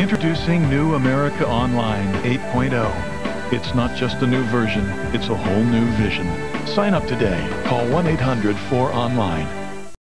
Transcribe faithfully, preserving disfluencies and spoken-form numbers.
Introducing New America Online eight point oh. It's not just a new version, it's a whole new vision. Sign up today. Call one eight hundred four online.